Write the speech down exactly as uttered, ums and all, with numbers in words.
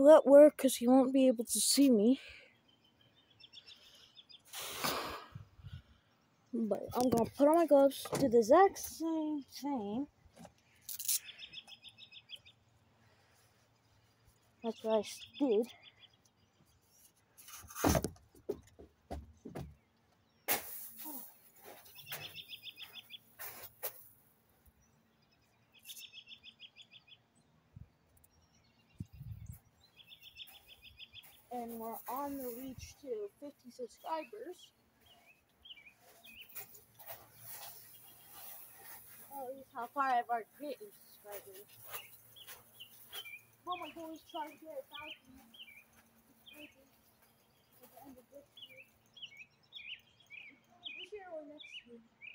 do at work because he won't be able to see me. But I'm gonna put on my gloves, do the exact same thing. That's what I did. And we're on the reach to fifty subscribers. At least how far I've already created subscribers. Oh my goal is trying to get a thousand subscribers at the end of this year. This year or next year.